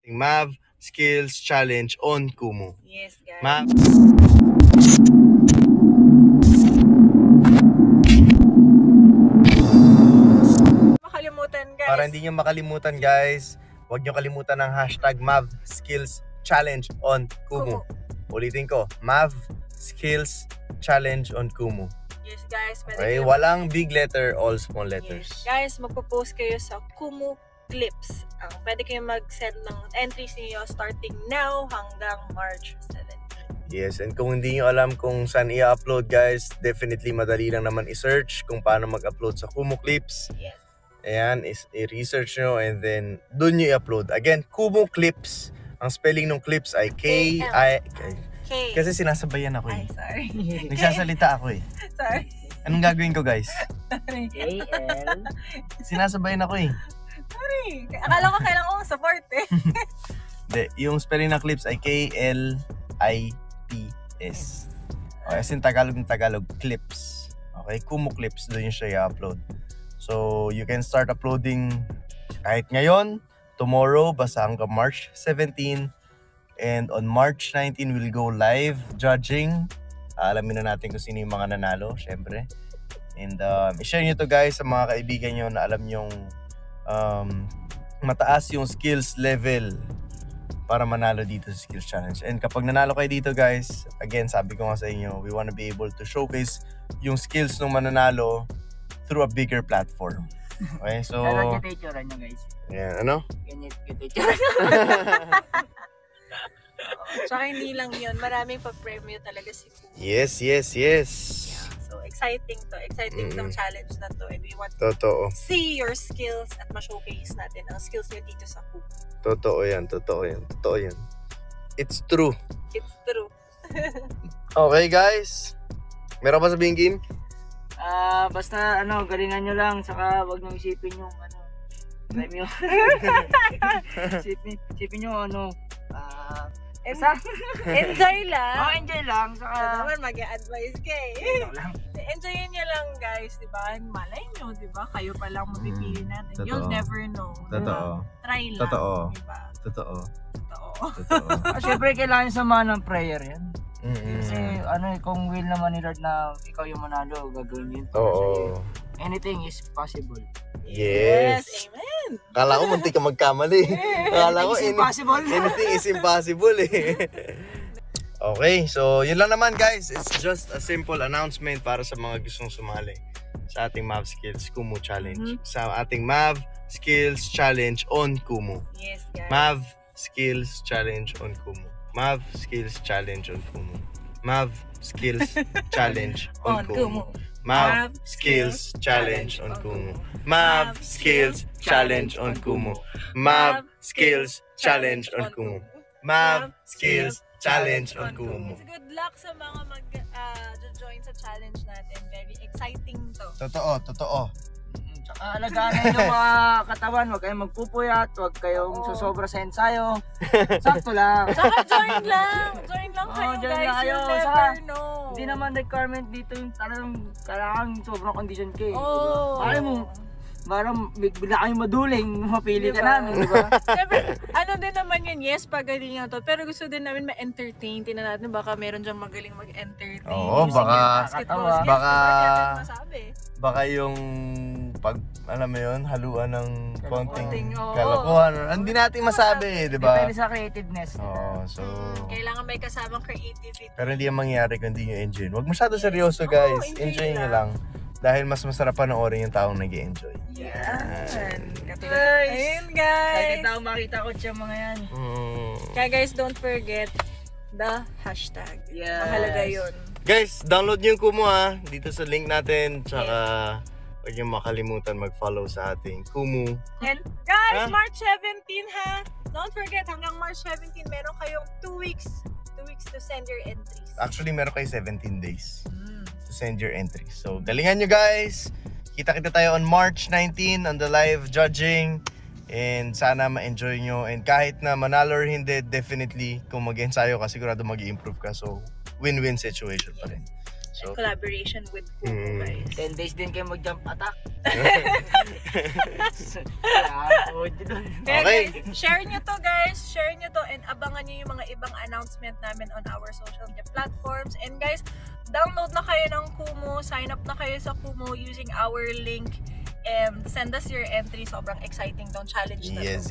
Mav Skills Challenge on Kumu. Yes, guys. Makalimutan, guys. Para hindi nyo makalimutan, guys, huwag nyo kalimutan ang hashtag Mav Skills Challenge on Kumu. Ulitin ko, Mav Skills Challenge on Kumu. Yes, guys. Okay, walang big letter, all small letters. Yes. Guys, magpo-post kayo sa Kumu Clips. Pwede kayong mag-send ng entries niyo starting now hanggang March 7. Yes, and kung hindi nyo alam kung saan i-upload, guys, definitely madali lang naman i-search kung paano mag-upload sa Kumu Clips. Yes. Ayan, i-research nyo and then doon nyo i-upload. Again, Kumu Clips. Ang spelling ng clips ay K-I... Kasi sinasabayan ako eh. Ay, sorry. Nagsasalita ako eh. Sorry. Anong gagawin ko, guys? K-L. Sinasabayan ako eh. Sorry. Akala ko kailangan kong support eh. Hindi, yung spelling ng clips ay K-L-I-P-S. Okay, as in Tagalog ng Tagalog, clips. Okay, Kumu Clips, doon yung siya i-upload. So, you can start uploading kahit ngayon, tomorrow, basta hanggang March 17. And on March 19, we'll go live judging. Alamin na natin kung sino yung mga nanalo, syempre. And i-share nyo to, guys, sa mga kaibigan nyo na alam nyong mataas yung skills level para manalo dito sa Skills Challenge. And kapag nanalo kayo dito, guys, again, sabi ko nga sa inyo, we want to be able to showcase yung skills ng mananalo through a bigger platform. Okay, so... Ano yung itsura nyo, guys? Yeah, ano? Ganyan itsura. Tsaka hindi lang yun. Maraming pa-premyo talaga si Kumu. Yes. Yeah, so exciting to. Exciting tong challenge na to. And we want to see your skills at ma-showcase natin ang skills nyo dito sa Kumu. Totoo yan. It's true. It's true. Okay, guys. Meron pa sabihin, Kim? Basta galingan nyo lang, saka wag nyo isipin yung premyo. isipin nyo basta Enjoy lang. enjoy lang, saka naman mag-advise kay. Enjoyin nyo lang, guys, diba? Malay nyo, diba? Kayo pa lang mapipili natin. You'll never know. Totoo. Try lang. Diba? Totoo. Siyempre kailangan samahan ng prayer yan. Kasi Mm-hmm. kung will naman ni Lord na ikaw yung manalo, gagawin yun. Oo. Anything is possible. Yes. Amen. Kala ko munti ka magkamali. Kala ko impossible. anything is impossible eh. Okay, so yun lang naman, guys. It's just a simple announcement para sa mga gustong sumali sa ating Mav Skills Kumu Challenge. Sa ating Mav Skills Challenge on Kumu. Yes, guys. Mav Skills Challenge on Kumu. Mav Skills Challenge on Kumu. Mav Skills Challenge on Kumu. Mav Skills Challenge on Kumu. Mav Skills Challenge on Kumu. Mav Skills Challenge on Kumu. Mav Skills Challenge on Kumu. Good luck sa mga mag-join sa challenge natin. Very exciting to. Totoo. Tsaka alagaan na yung mga katawan, huwag kayong magpupuyat, huwag kayong susobra sa ensayo. Sakto lang. Tsaka join lang kayo, join guys. lang kayo. You'll never Saka, know. Hindi naman requirement dito yung talagang sobrang condition kayo. Oh. Mo, parang bigla kayong maduling, mapili ka Diba? namin, di ba? Siyempre, din naman yun, yes, pagalingan to. Pero gusto din namin ma-entertain. Tingnan natin, baka meron diyang magaling mag-entertain. Oo, Using baka- yung basketball skills. baka- Masabi. Baka yung alam mo yun, haluan ng konting oo. kalokohan. Hindi natin masabi, di ba? Depende sa creativeness. Oo, so... Kailangan may kasamang creativity. Pero hindi yan mangyayari kung hindi nyo enjoy. Huwag masyado seryoso, guys. enjoy Enjoy nyo lang. Dahil mas masarap panoorin yung taong nag-i-enjoy. Yan. Guys! Ayun, guys. Kahit ako makita ko siya mga yan. Kaya guys, don't forget the hashtag. Yes. Mahalaga yun. Guys, download nyo yung Kumu ha. Dito sa link natin. Tsaka huwag nyo makalimutan mag-follow sa ating Kumu. And guys, March 17 ha. Don't forget, hanggang March 17, meron kayong 2 weeks to send your entries. Actually, meron kayo 17 days to send your entries. So, galingan nyo, guys. Kita-kita tayo on March 19 on the live judging. And sana ma-enjoy nyo. And kahit na manalo or hindi, definitely, kung mag-ensayo ka, sigurado mag-i-improve ka. So, win-win situation pa rin. So, Collaboration with Kumu, guys. 10 days din kayo mag-jump attack. Kaya Okay. guys, share nyo to, guys. Share abangan nyo yung mga ibang announcement namin on our social media platforms. And guys, download na kayo ng Kumu, sign up na kayo sa Kumu using our link, and send us your entry. Sobrang exciting tong challenge na Yes.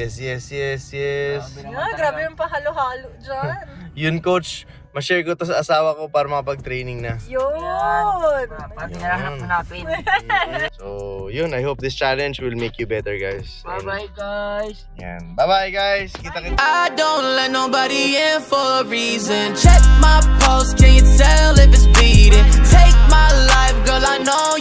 Grabe yung pahalo-halo dyan. Yun, Coach. Ma-share ko to sa asawa ko para makapag-training na. Yun! Pati hanapin. So, yun. I hope this challenge will make you better, guys. Bye-bye, guys. Yan. Bye-bye, guys. Kita-kita. I don't let nobody in for a reason. Check my pulse, can you tell if it's beating? Take my life, girl, I know